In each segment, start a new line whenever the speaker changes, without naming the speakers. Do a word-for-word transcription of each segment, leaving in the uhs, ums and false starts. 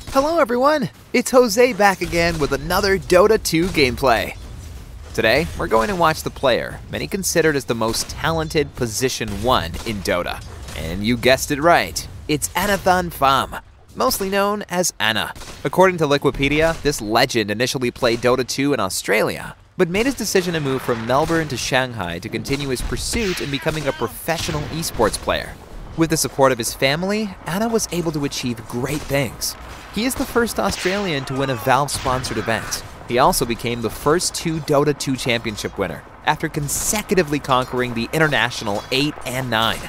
Hello everyone, it's Jose back again with another Dota two gameplay. Today, we're going to watch the player, many considered as the most talented position one in Dota. And you guessed it right, it's Anathan Pham, mostly known as Ana. According to Wikipedia, this legend initially played Dota two in Australia, but made his decision to move from Melbourne to Shanghai to continue his pursuit in becoming a professional esports player. With the support of his family, Ana was able to achieve great things. He is the first Australian to win a Valve-sponsored event. He also became the first two Dota two championship winner, after consecutively conquering the International eight and nine.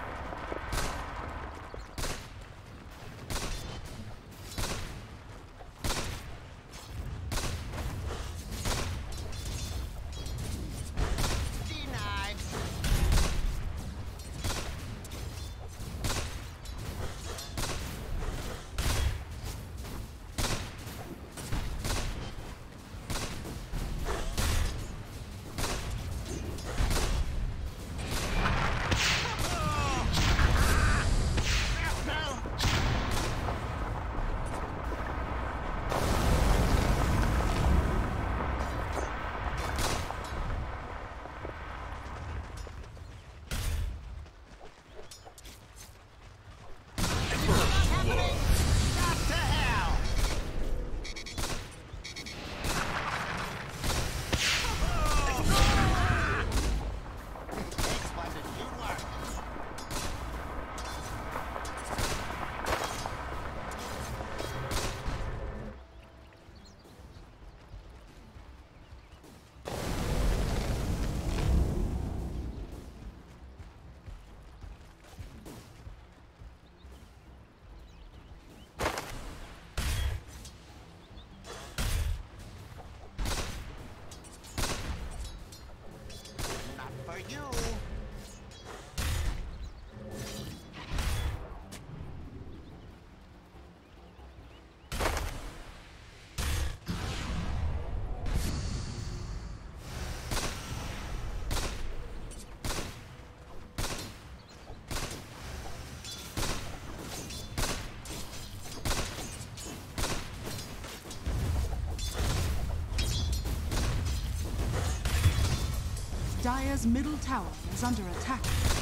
Dire's middle tower is under attack.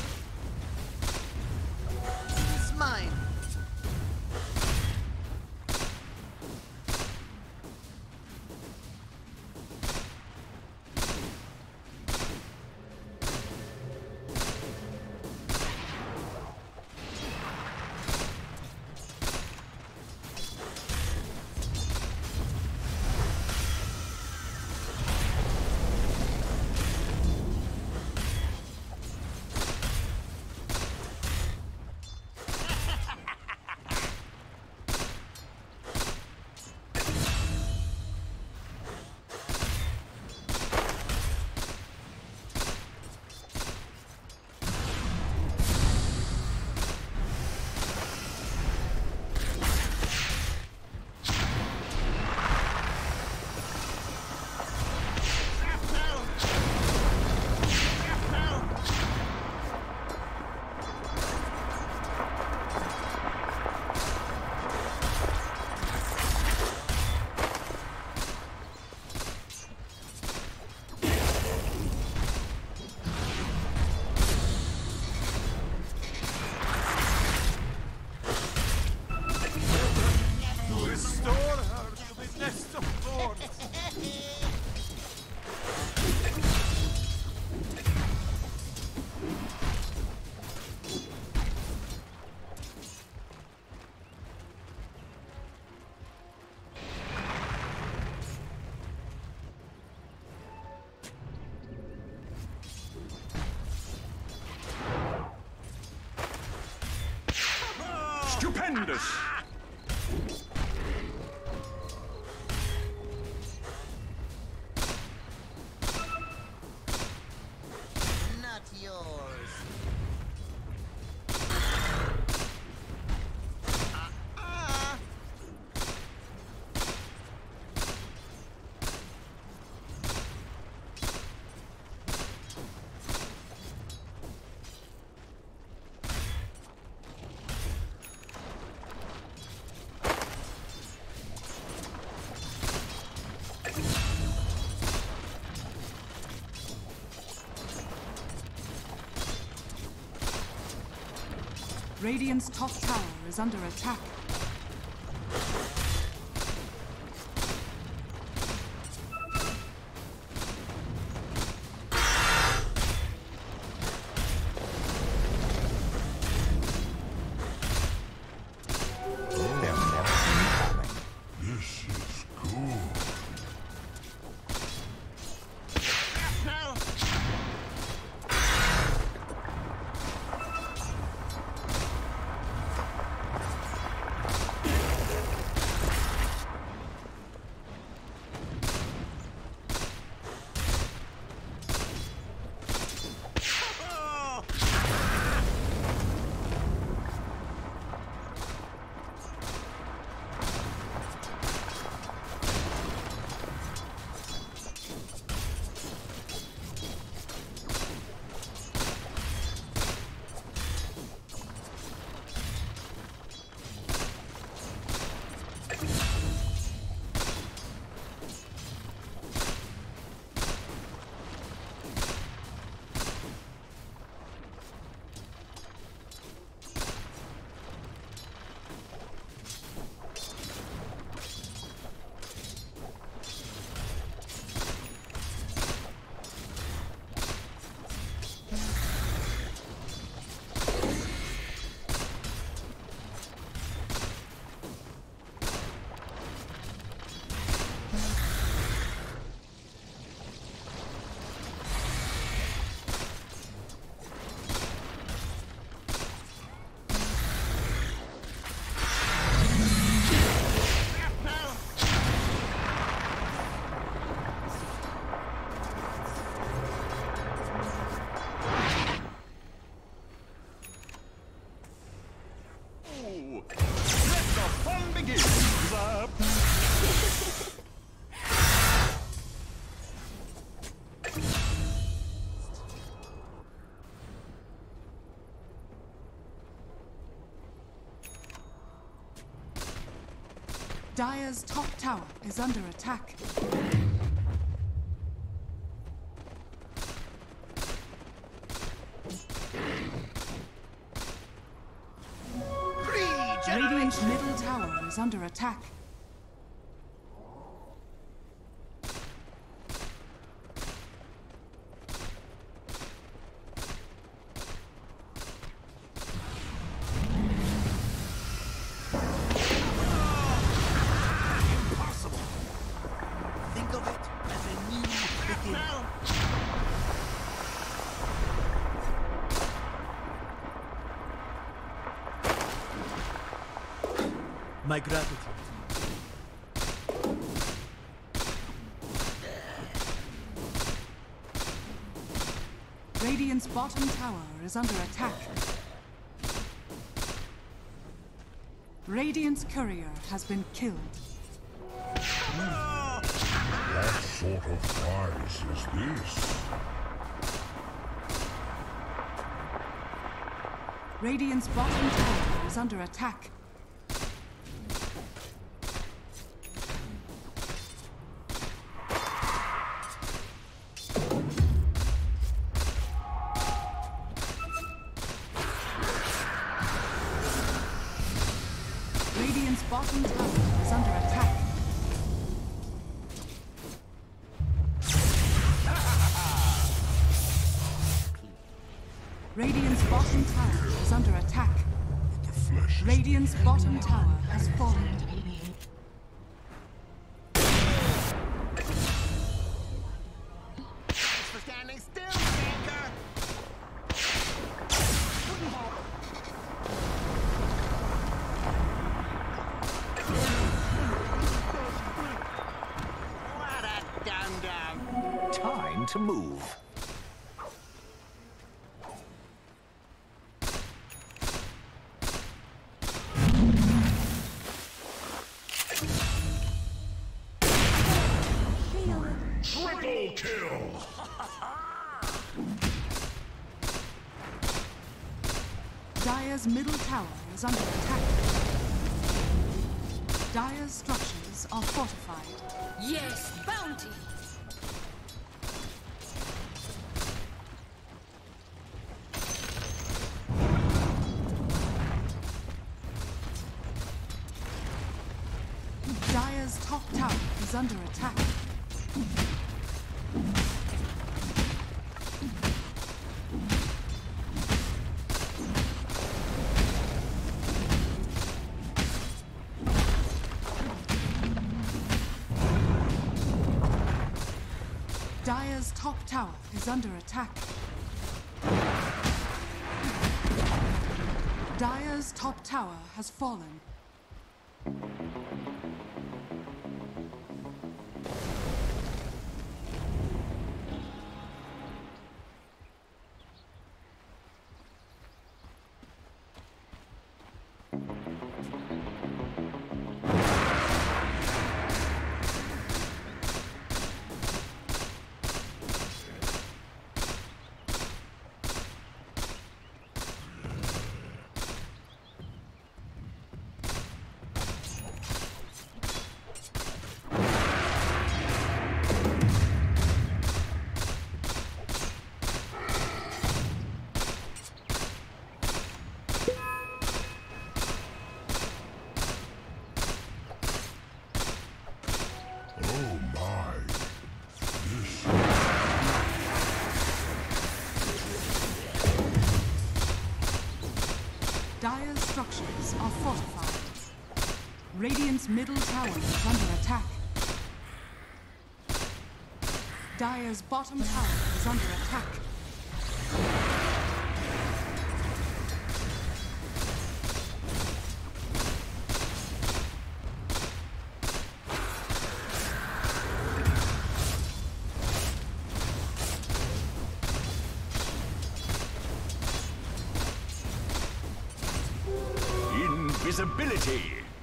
It's mine.
Stupendous!
Not yours. Uh-uh.
Radiant's top tower is under attack. Dire's top tower is under attack. Radiant's middle tower is under attack.
My gratitude.
Radiant's bottom tower is under attack. Radiant's courier has been killed.
What sort of prize is this?
Radiant's bottom tower is under attack. Radiant's bottom tower is under attack. Radiant's bottom tower is under attack. Radiant's bottom tower has fallen.
Thanks for standing still, Tanker! What a dum-dum!
Time to move.
Triple kill!
Dire's middle tower is under attack. Dire's structures are fortified.
Yes, bounty!
Dire's top tower is under attack. Dire's top tower is under attack. Dire's top tower has fallen.
Oh my. This
Dire's structures are fortified. Radiant's middle tower is under attack. Dire's bottom tower is under attack.
Invisibility.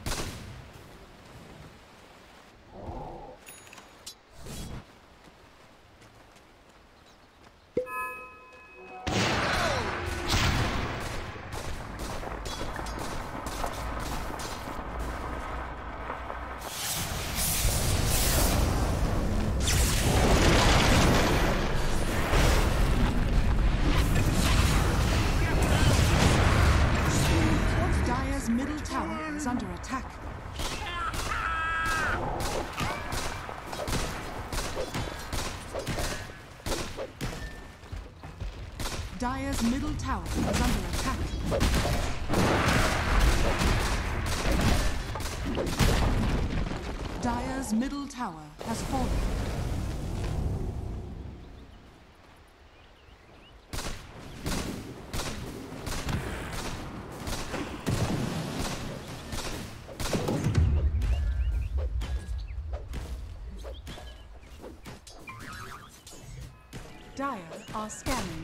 Dire's middle tower is under attack. Dire's middle tower is under attack. Dire's middle tower has fallen. Dire are scanning.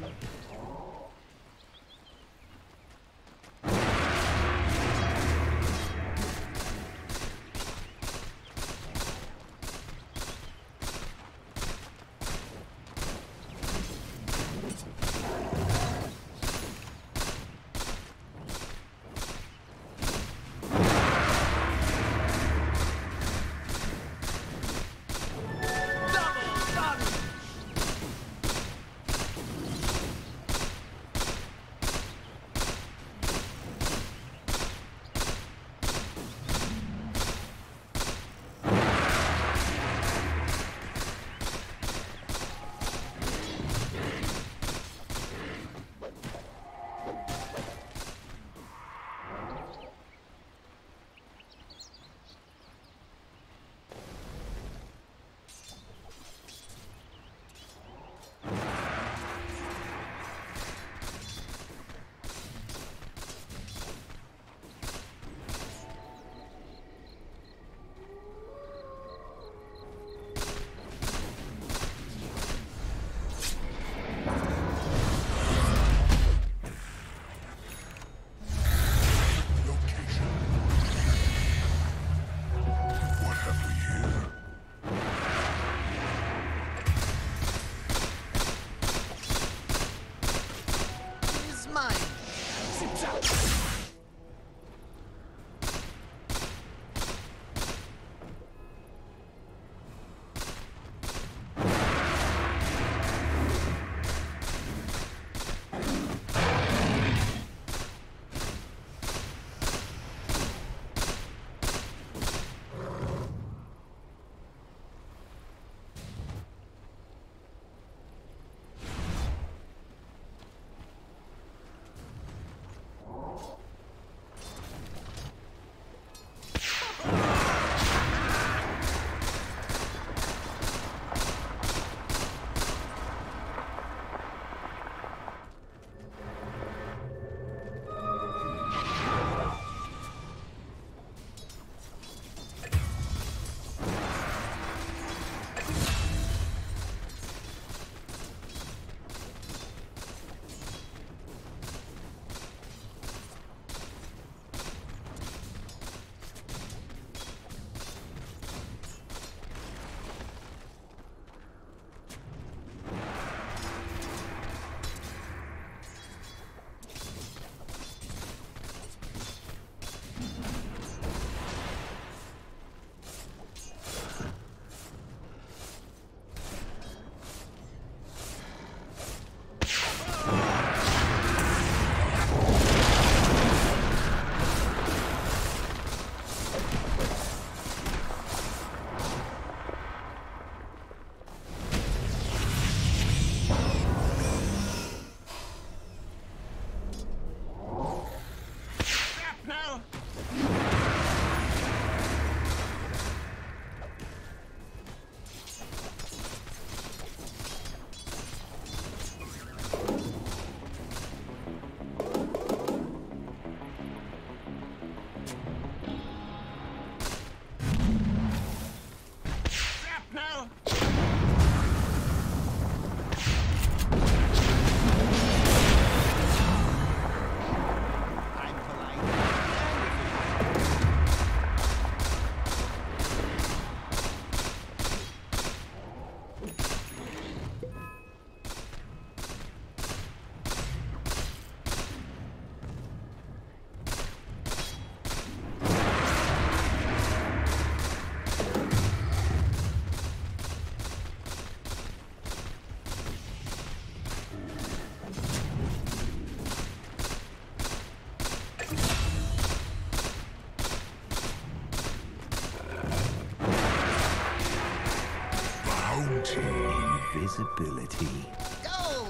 Beauty. Invisibility.
Go!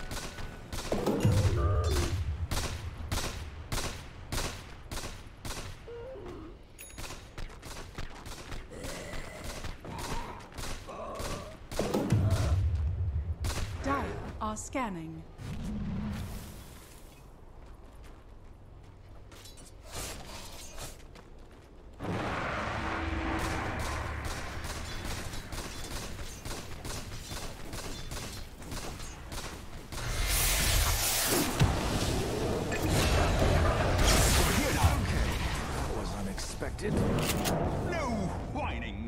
Dire are scanning.
That was unexpected. No whining.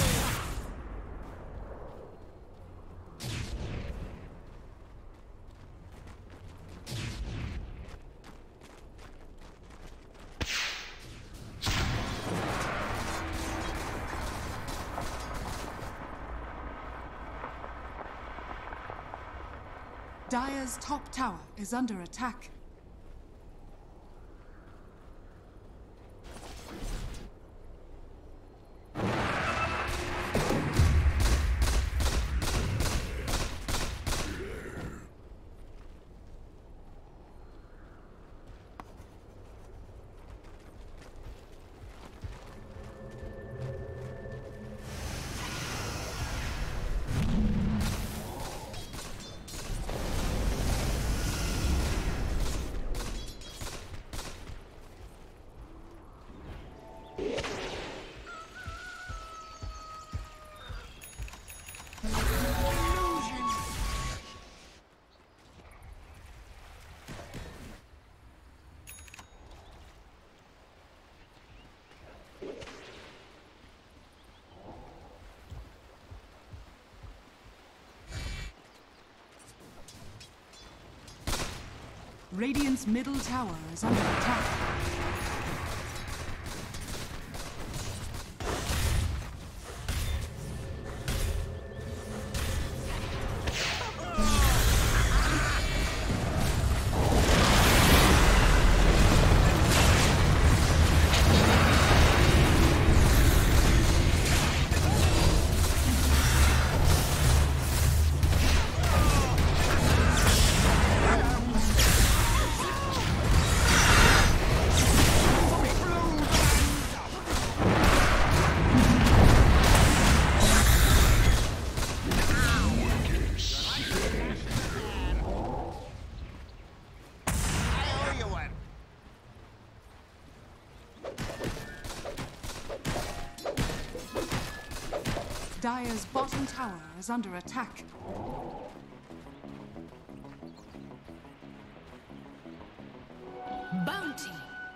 Dire's top tower is under attack. Radiant's middle tower is under attack. Dire's bottom tower is under attack.
Bounty.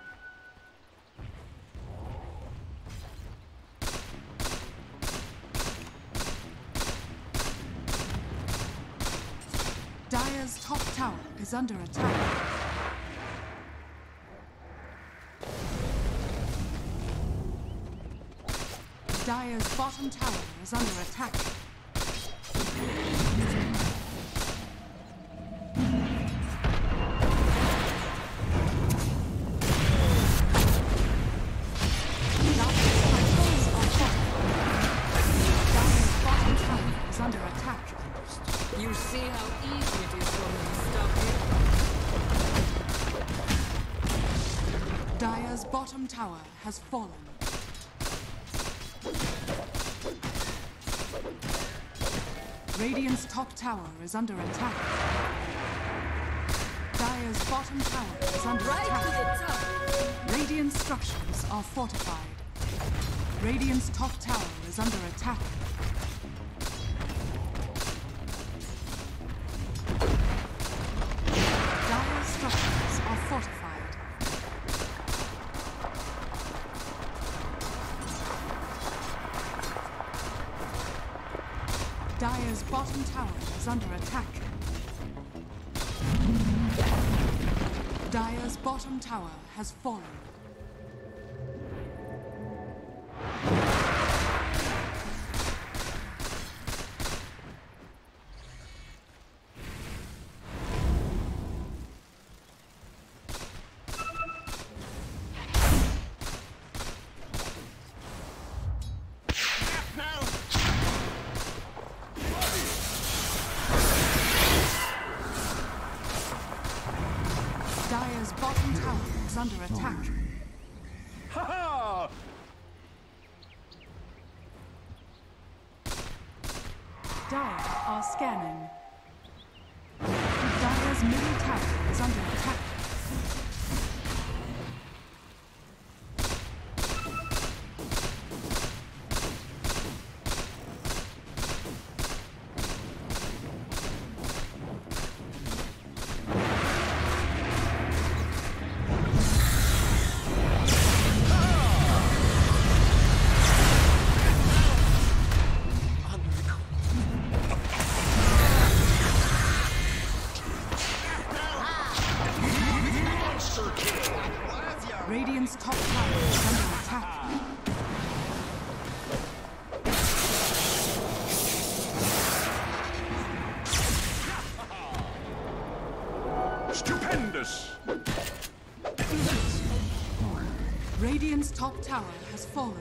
Dire's top tower is under attack. Dire's bottom tower is under attack.
You see how easy it is for me to stop you?
Dire's bottom tower has fallen. Radiant's top tower is under attack. Dire's bottom tower is under
Right to
attack.
the top.
Radiant structures are fortified. Radiant's top tower is under attack. Dire's structures are fortified. Dire's bottom tower is under attack. Dire's bottom tower has fallen. under attack.
Ha ha!
Dire are scanning. Dire's middle tower is under attack. Radiant's top tower is under attack.
Stupendous!
Radiant's top tower has fallen.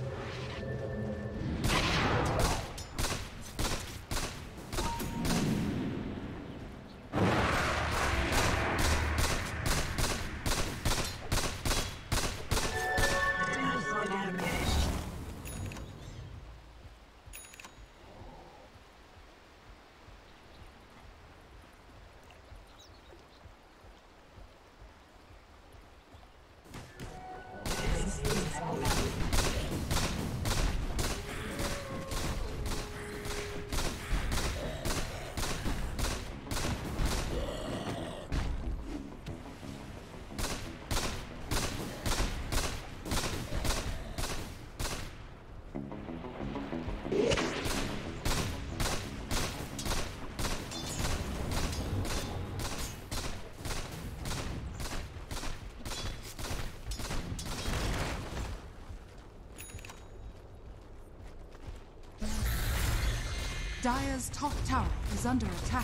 Dire's top tower is under attack.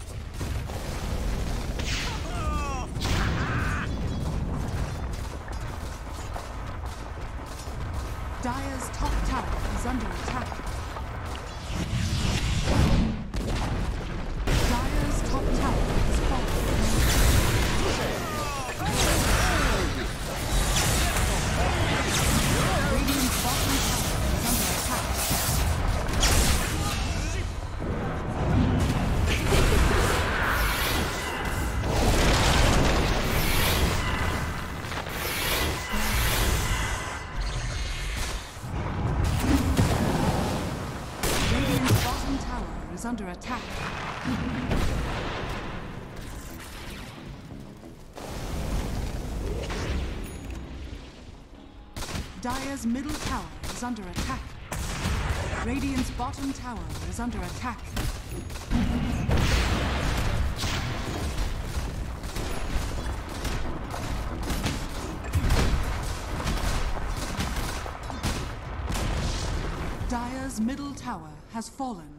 Dire's top tower is under attack. Dire's top tower is falling. Radiant's bottom tower is under attack. Is under attack. Dire's middle tower is under attack. Radiant's bottom tower is under attack. Dire's middle tower has fallen.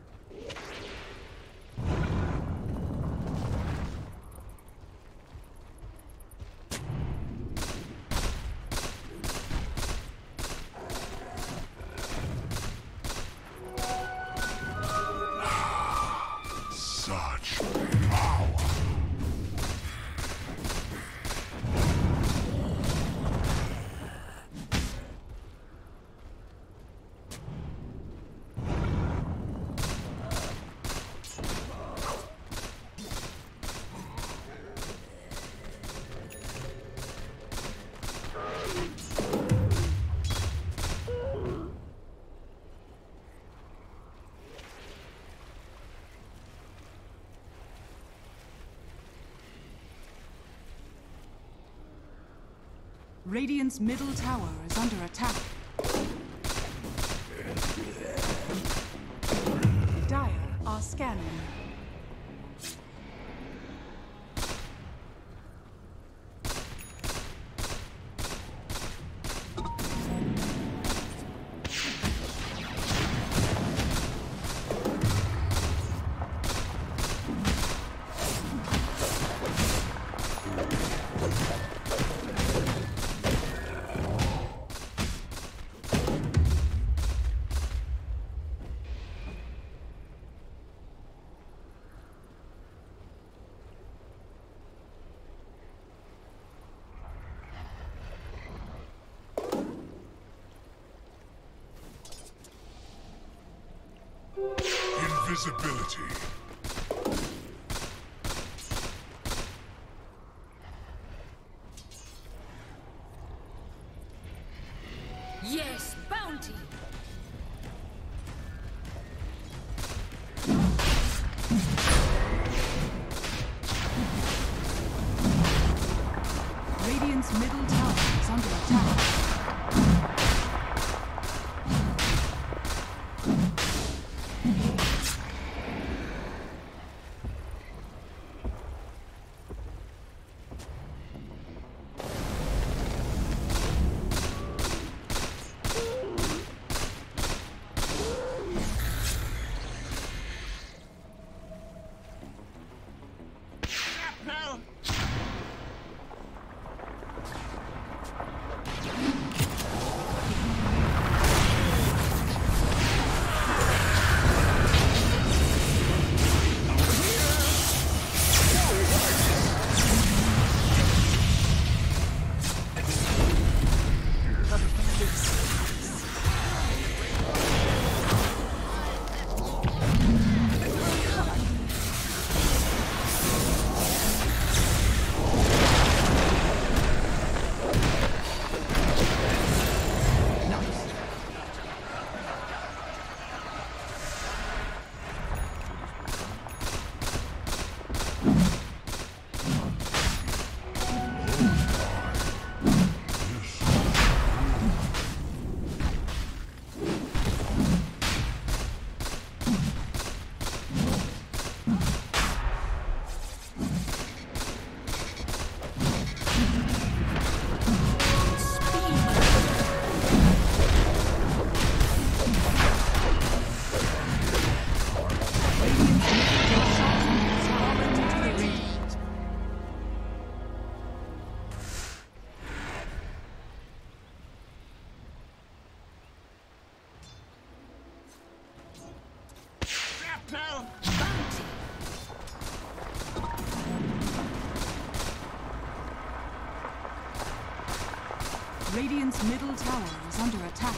Such power.
Radiant's middle tower is under attack. Dire are scanning.
invisibility.
Yes, bounty.
Radiant's middle tower is under attack.
Shrapnel! Shrapnel!
Radiant's middle tower is under attack.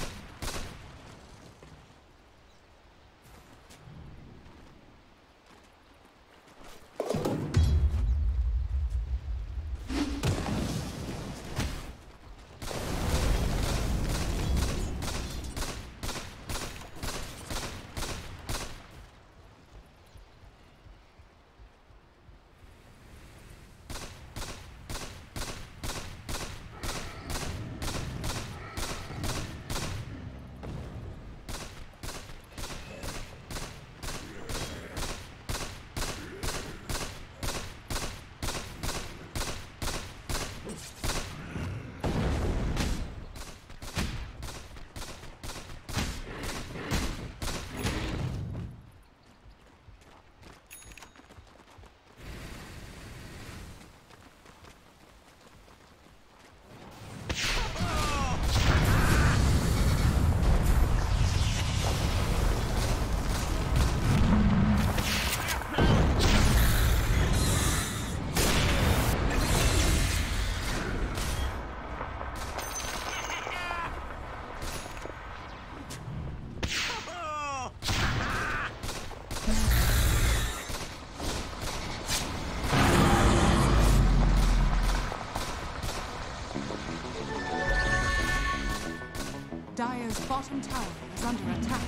Dire's bottom tower is under attack.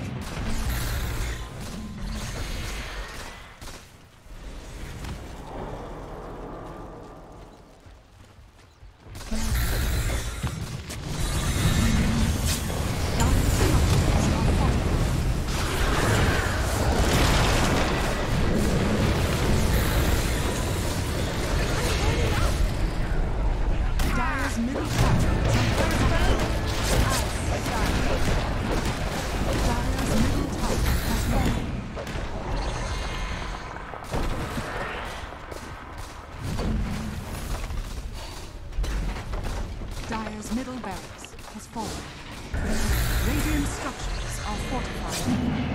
Dire's middle tower is under Dire's middle barracks has fallen. Radiant structures are fortified.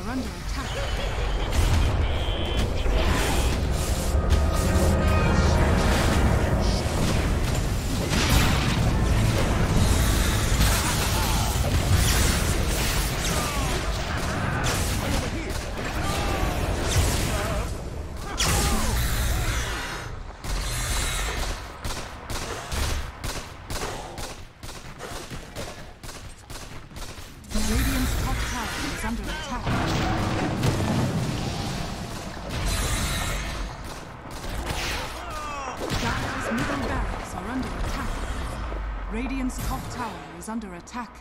are under attack. Radiant's top tower is under attack. Dire's middle barracks are under attack. Radiant's top tower is under attack.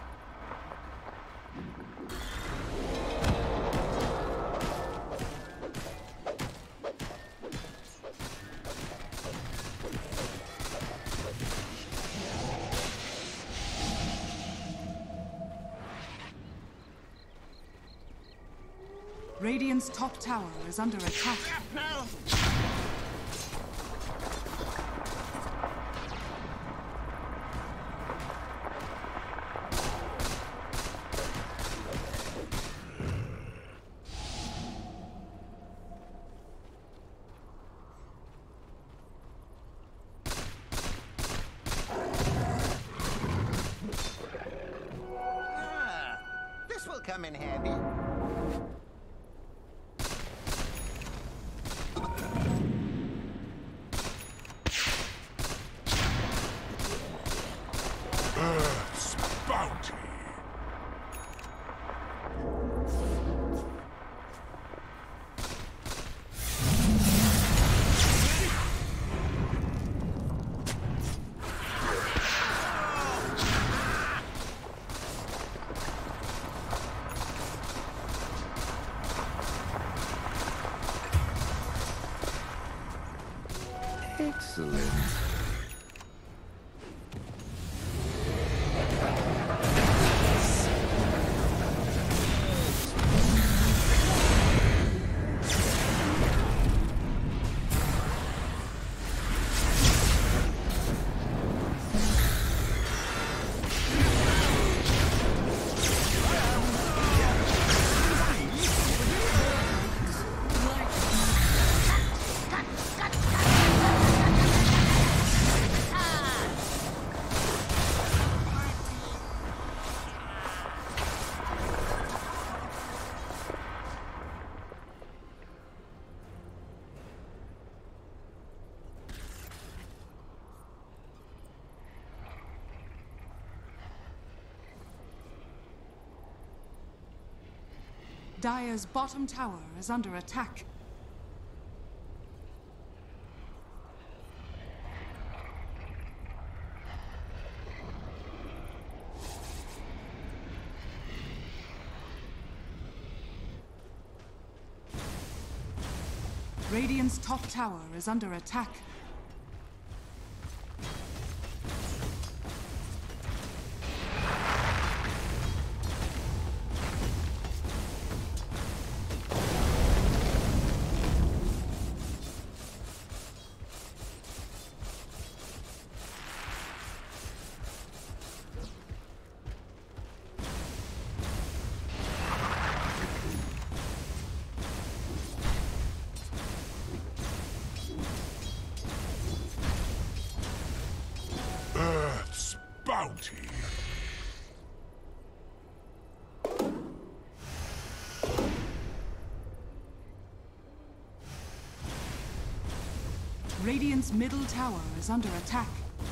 Radiant's top tower is under attack.
Shrapnel! Ah, this will come in handy.
Earth's bounty.
Excellent.
Dire's bottom tower is under attack. Radiant's top tower is under attack.
Earth's bounty.
Radiant's middle tower is under attack.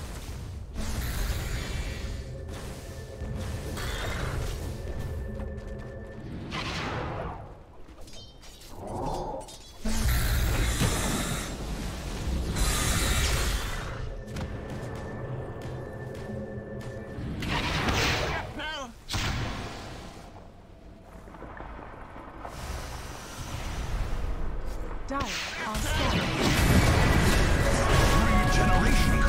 Shrapnel!
Dire are scared.
Regeneration.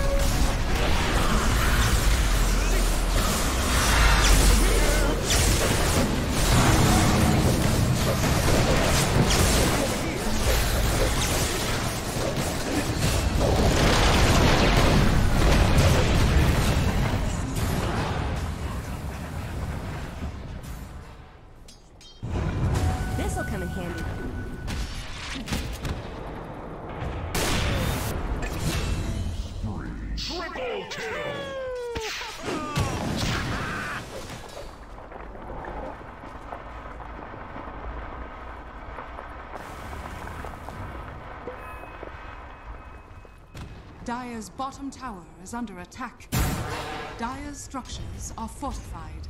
This'll come in handy.
Triple kill!
Dire's bottom tower is under attack. Dire's structures are fortified.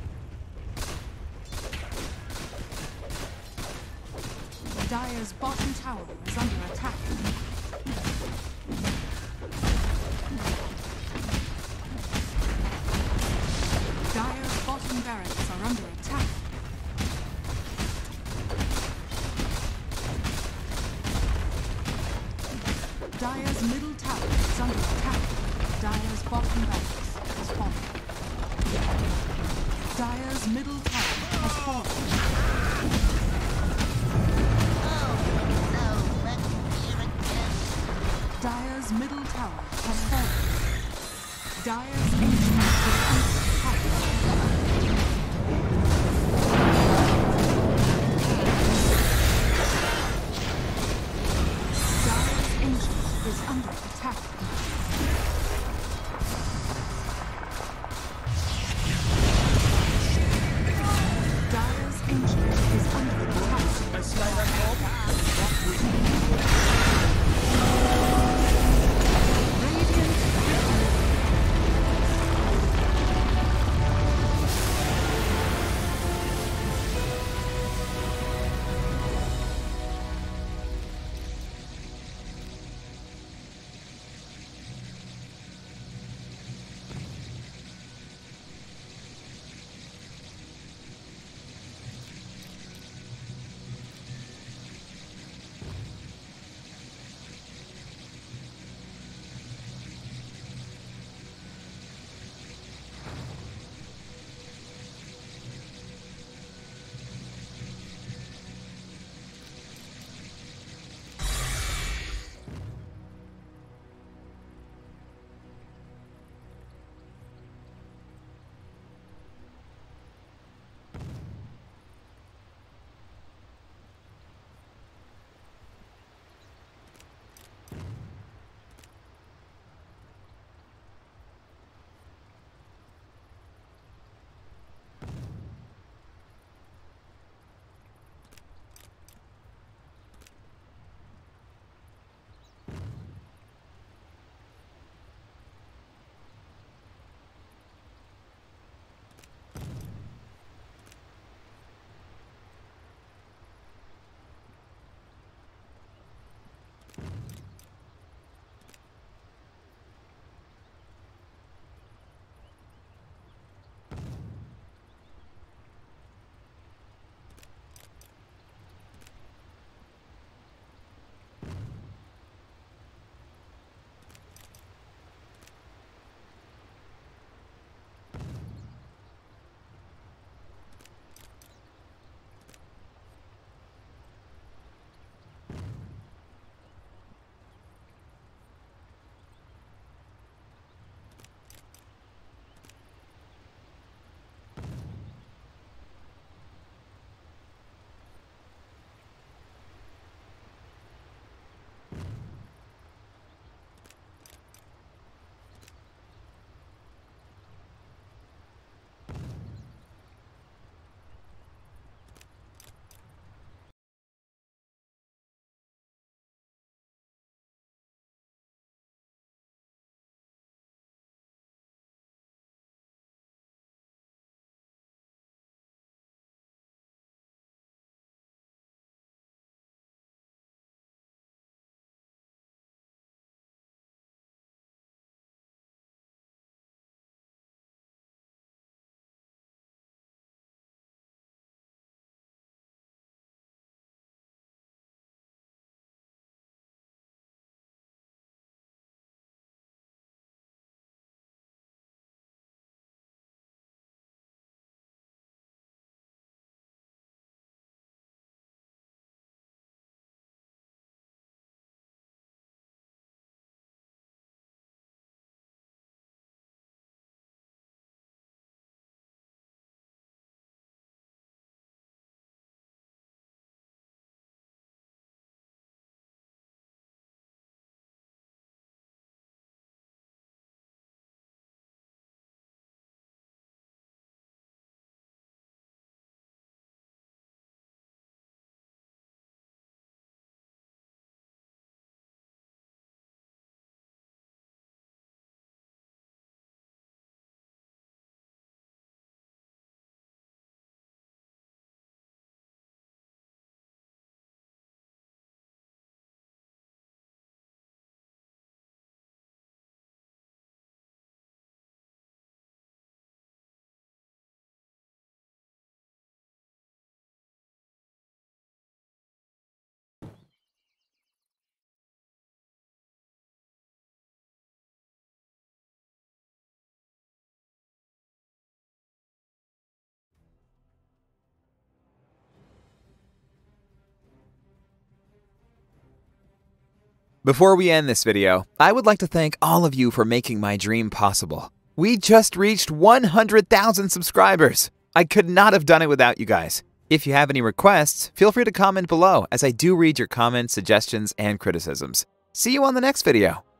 Dire's bottom tower is under attack. Dire's bottom barracks are under attack. Dire's middle tower is under attack. Dire's bottom barracks has fallen. Dire's middle tower has fallen. Dire's middle tower has fallen. Dire's ancient is under attack. Dire's ancient is under attack. Dire's ancient is under attack.
A slider bomb?
Radiant victory.
Before we end this video, I would like to thank all of you for making my dream possible. We just reached one hundred thousand subscribers. I could not have done it without you guys. If you have any requests, feel free to comment below, as I do read your comments, suggestions, and criticisms. See you on the next video.